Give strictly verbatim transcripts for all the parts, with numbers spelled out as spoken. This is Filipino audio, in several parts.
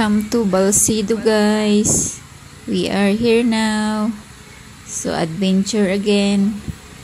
Welcome to Balsido, guys. We are here now. So adventure again.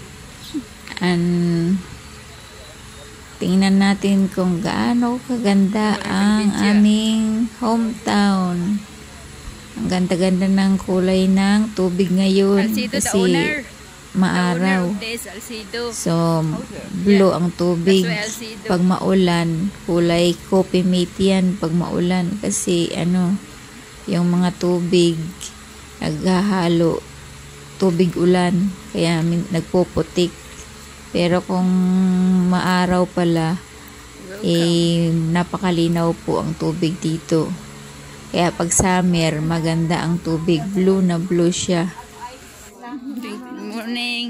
And tingnan natin kung gaano kaganda ang aming hometown. Ang ganda-ganda ng kulay ng tubig ngayon kasi maaraw. So, blue ang tubig. Pag maulan, kulay coffee mate yan pag maulan. Kasi, ano, yung mga tubig, naghahalo, tubig ulan. Kaya, nagpuputik. Pero kung maaraw pala, eh, napakalinaw po ang tubig dito. Kaya pag summer, maganda ang tubig. Blue na blue siya. Good morning.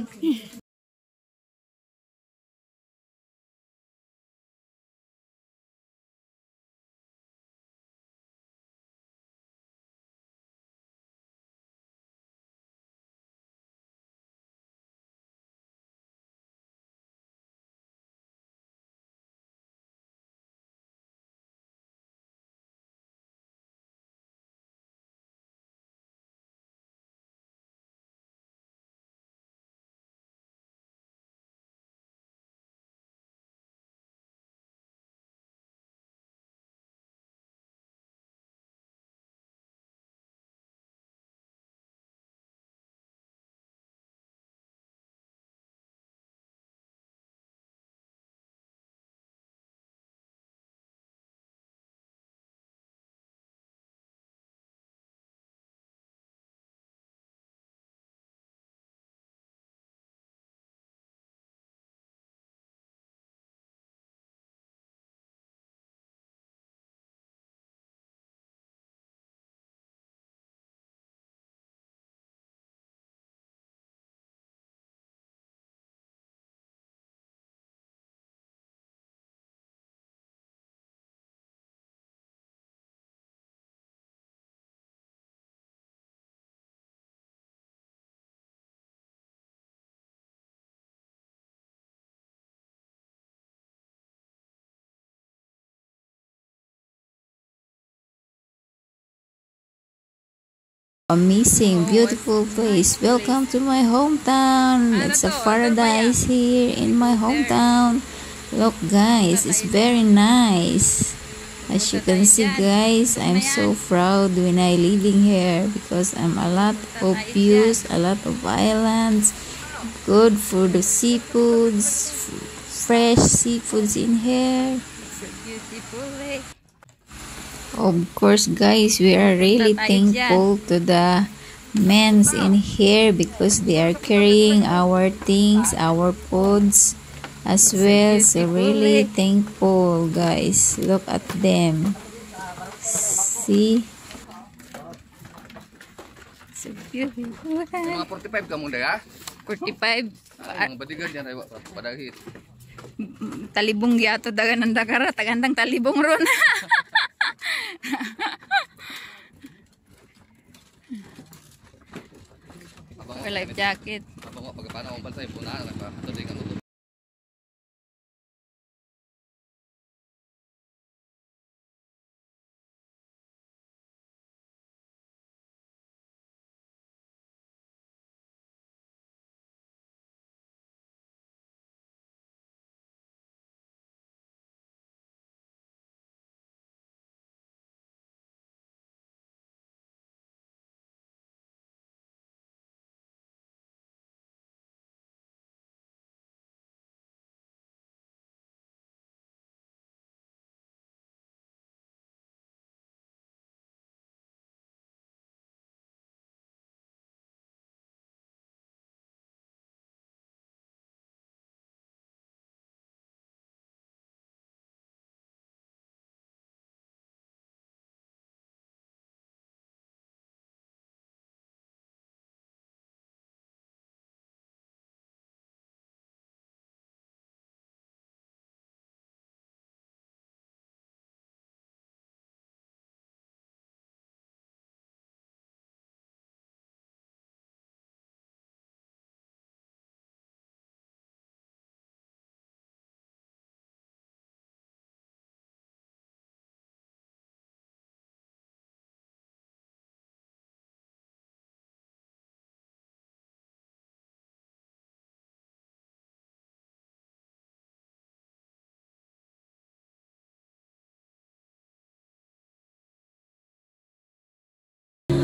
Amazing, beautiful place. Welcome to my hometown. It's a paradise here in my hometown. Look, guys, it's very nice. As you can see, guys, I'm so proud when I living here because I'm a lot of views, a lot of islands, good for the seafoods, fresh seafoods in here. Of course, guys, we are really thankful to the men's in here because they are carrying our things, our foods as well. So really thankful, guys. Look at them. See? So beautiful. Mga forty-five ka muna ya? forty-five. Ay, mga badigan yan ay padahit. Talibong yato dagan ng Dakara. Tagandang talibong ron. Life jacket. Abang pagkapanaw ang bansay po na nagpa-tuloy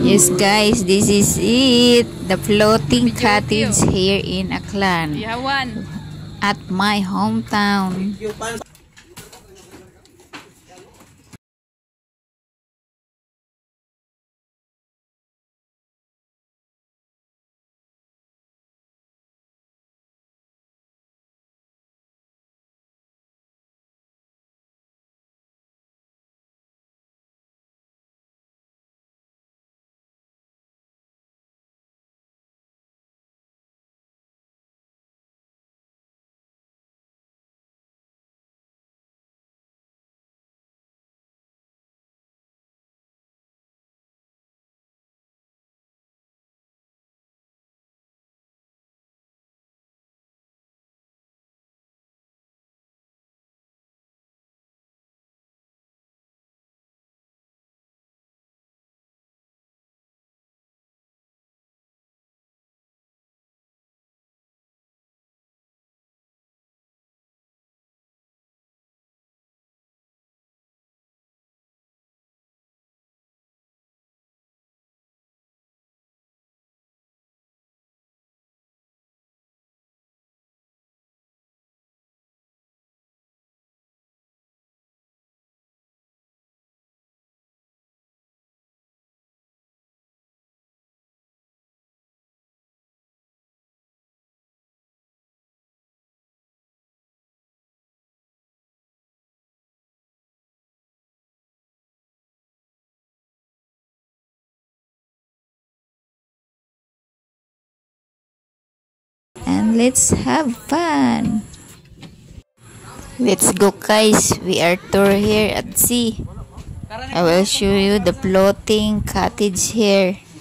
Yes guys, this is it. The floating cottage here in Aklan You have one. at my hometown. And let's have fun. Let's go guys, we are tour here at sea. I will show you the floating cottage here.